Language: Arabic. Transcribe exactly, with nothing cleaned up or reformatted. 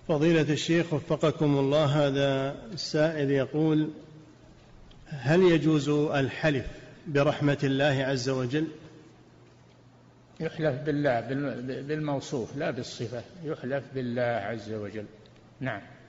فضيلة الشيخ وفقكم الله، هذا السائل يقول: هل يجوز الحلف برحمة الله عز وجل؟ يحلف بالله بالموصوف لا بالصفة، يحلف بالله عز وجل. نعم.